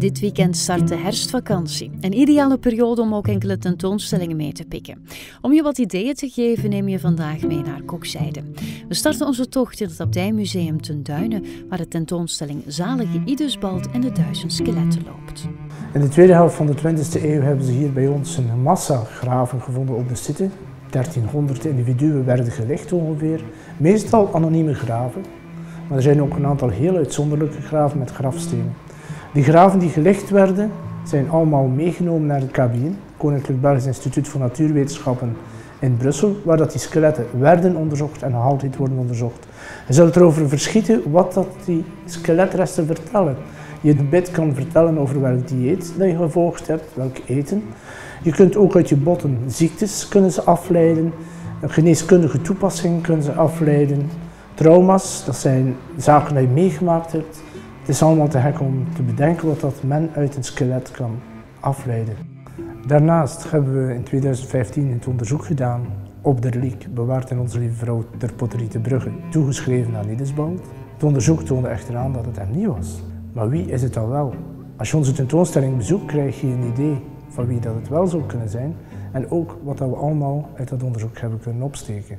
Dit weekend start de herfstvakantie. Een ideale periode om ook enkele tentoonstellingen mee te pikken. Om je wat ideeën te geven neem je vandaag mee naar Kokzijde. We starten onze tocht in het Abdijmuseum ten Duinen, waar de tentoonstelling Zalige Idusbald en de 1000 skeletten loopt. In de tweede helft van de 20e eeuw hebben ze hier bij ons een massa graven gevonden op de site. 1300 individuen werden gelegd ongeveer, meestal anonieme graven. Maar er zijn ook een aantal heel uitzonderlijke graven met grafstenen. Die graven die gelegd werden, zijn allemaal meegenomen naar het KBIN, Koninklijk Belgisch Instituut voor Natuurwetenschappen in Brussel, waar dat die skeletten werden onderzocht en nog altijd worden onderzocht. Je zult erover verschieten wat dat die skeletresten vertellen. Je bit kan vertellen over welk dieet dat je gevolgd hebt, welk eten. Je kunt ook uit je botten ziektes kunnen ze afleiden, geneeskundige toepassingen kunnen ze afleiden. Trauma's, dat zijn zaken die je meegemaakt hebt. Het is allemaal te gek om te bedenken wat dat men uit een skelet kan afleiden. Daarnaast hebben we in 2015 het onderzoek gedaan op de reliek bewaard in Onze Lieve Vrouw ter Poterie te Brugge, toegeschreven aan Idusbald. Het onderzoek toonde echter aan dat het hem niet was. Maar wie is het dan wel? Als je onze tentoonstelling bezoekt, krijg je een idee van wie dat het wel zou kunnen zijn en ook wat dat we allemaal uit dat onderzoek hebben kunnen opsteken.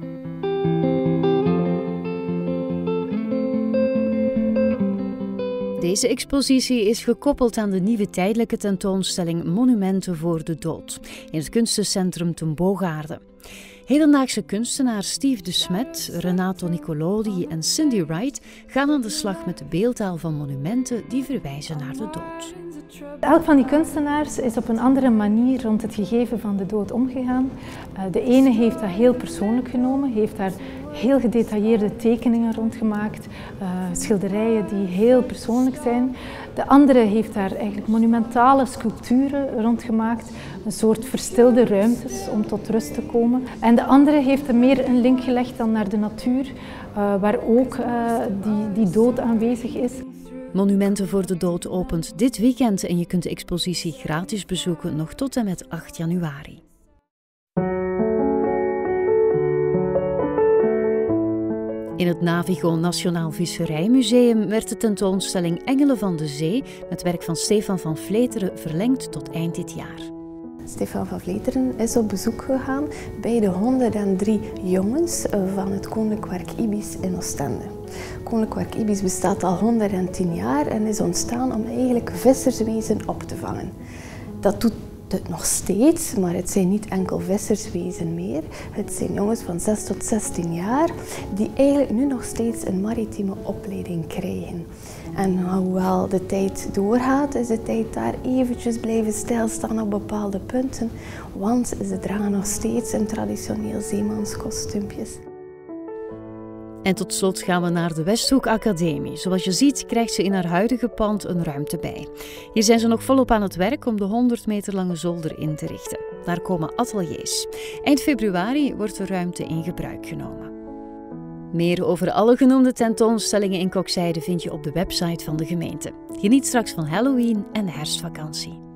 Deze expositie is gekoppeld aan de nieuwe tijdelijke tentoonstelling Monumenten voor de Dood in het kunstencentrum ten Bogaarde. Hedendaagse kunstenaars Steve de Smet, Renato Nicolodi en Cindy Wright gaan aan de slag met de beeldtaal van monumenten die verwijzen naar de dood. Elk van die kunstenaars is op een andere manier rond het gegeven van de dood omgegaan. De ene heeft dat heel persoonlijk genomen, heeft daar heel gedetailleerde tekeningen rond gemaakt, schilderijen die heel persoonlijk zijn. De andere heeft daar eigenlijk monumentale sculpturen rond gemaakt, een soort verstilde ruimtes om tot rust te komen. En de andere heeft er meer een link gelegd dan naar de natuur, waar ook die dood aanwezig is. Monumenten voor de Dood opent dit weekend en je kunt de expositie gratis bezoeken nog tot en met 8 januari. In het Navigo Nationaal Visserijmuseum werd de tentoonstelling Engelen van de Zee met werk van Stefan van Vleteren verlengd tot eind dit jaar. Stefan van Vleteren is op bezoek gegaan bij de 103 jongens van het Koninklijk Werk Ibis in Oostende. Koninklijk Werk Ibis bestaat al 110 jaar en is ontstaan om eigenlijk visserswezen op te vangen. Dat doet het nog steeds, maar het zijn niet enkel visserswezen meer. Het zijn jongens van 6 tot 16 jaar die eigenlijk nu nog steeds een maritieme opleiding krijgen. En hoewel de tijd doorgaat, is de tijd daar eventjes blijven stilstaan op bepaalde punten, want ze dragen nog steeds een traditioneel zeemanskostuumpjes. En tot slot gaan we naar de Westhoek Academie. Zoals je ziet krijgt ze in haar huidige pand een ruimte bij. Hier zijn ze nog volop aan het werk om de 100 meter lange zolder in te richten. Daar komen ateliers. Eind februari wordt de ruimte in gebruik genomen. Meer over alle genoemde tentoonstellingen in Kokzijde vind je op de website van de gemeente. Geniet straks van Halloween en de herfstvakantie.